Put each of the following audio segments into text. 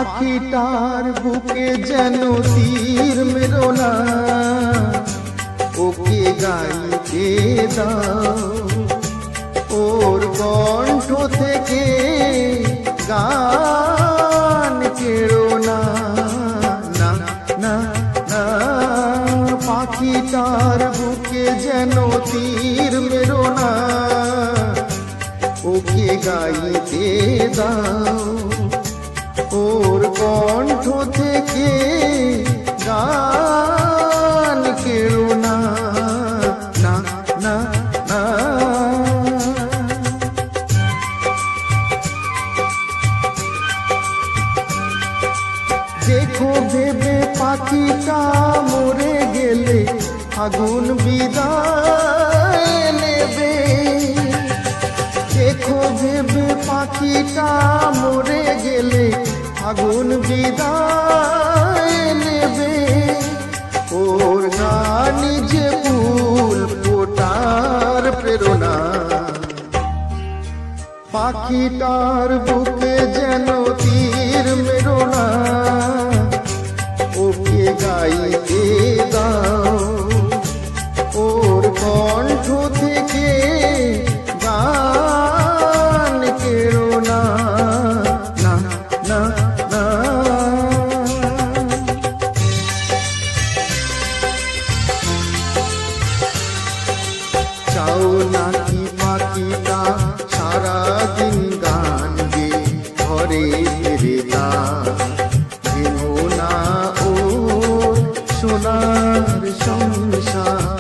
পাখিটার বুকে যেন তীর মেরো না, ওকে গাইতে দাও, ওর কণ্ঠ থেকে গান কেড়ো না, না না না। পাখিটার বুকে যেন তীর মেরো না, ওকে গাইতে দাও, ওর কণ্ঠ থেকে গান কেড়ো না, না না না। দেখো ভেবে পাখিটা মরে গেলে আগুন বিদায় নেবে, দেখো ভেবে পাখিটা মরে গেলে আগুন বিদায় নেবে, ওর গান যে ফুল ফোটার প্রেরণা। পাখিটার বুকে যেন তীর মেরো না, ওকে গাইতে দাও, ওর কণ্ঠ থেকে গান কেড়ো না, না না না। চাও নাকি পাখিটা সারাদিন গান গে ঘরে ফিরে যা, ভেঙো না ও সোনার সংসার।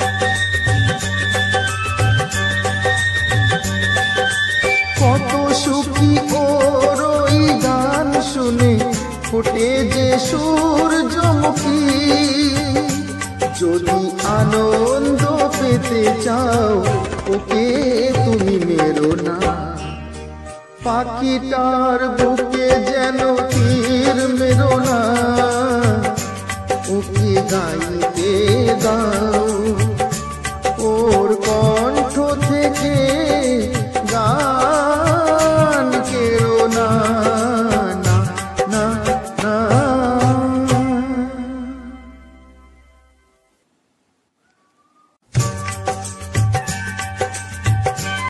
কত সুখী ওর ওই গান শুনে ফোটে যে সূর্যমুখী, যদি আনন্দ পেতে চাও ওকে তুমি মেরো না। পাখিটার বুকে যেন তীর মেরো না, ওকে গাইতে দাও,